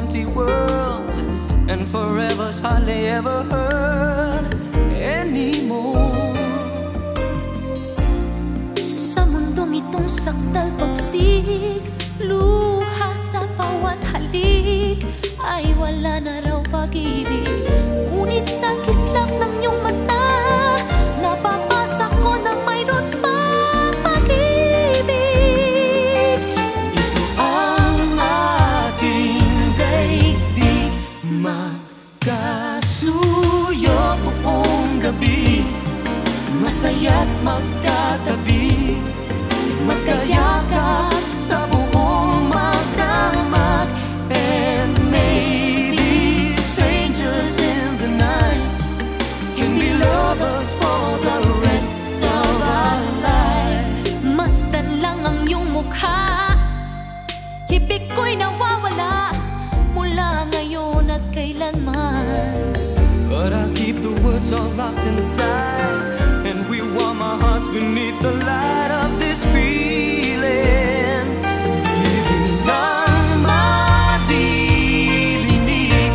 empty world, and forever's hardly ever heard anymore. Sa mundong itong sakdal pagsik, luha sa bawat halik, ay wala na raw pag-ibig. Ngunit sa kislap ng iyong mata, napapasa ko na mayroon pang pag-ibig. Ito ang ating daigdig, magkasuyo buong gabi, masaya't magkatabi, magkayakap sa buong magdamag. And maybe strangers in the night can be lovers for the rest of our lives. Masdan lang ang iyong mukha, hibig ko'y nawawala mula ngayon at kailanman. But I keep the words all locked inside, and we warm our hearts beneath the light of this feeling. Ibig ng madidinig,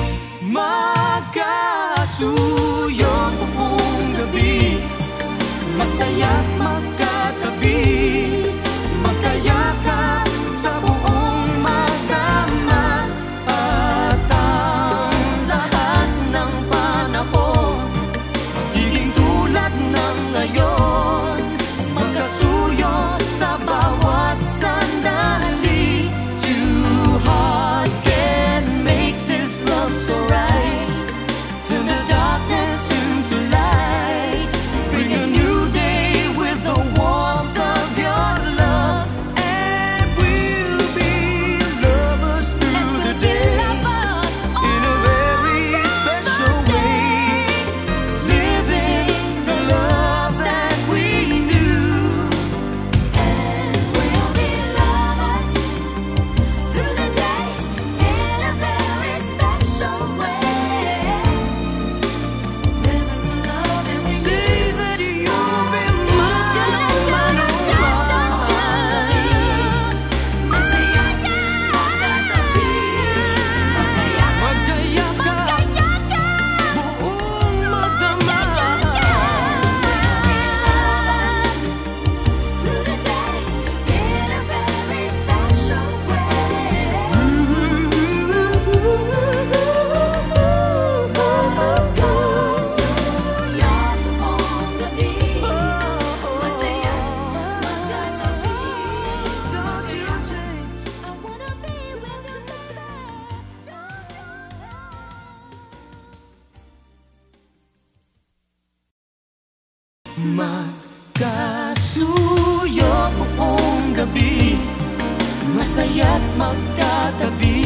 magkasuyo buong gabi, masaya't magkatabi, magkayakap sa buong magdamag. At ang lahat ng panahon magiging tulad ng ngayon, magkasuyo sa bawat sandali. Two hearts can make this love so right, turn the darkness into light, bring a new day with the warmth of your love, and we'll be lovers through the day in a very special way, living the love that we knew. And we'll be lovers through the day in a very special way, living the love that we Say that you'll be mine, magkayakap buong magdamag. through the day in a very special Don't you change. Magkasuyo buong gabi, masaya't magkatabi,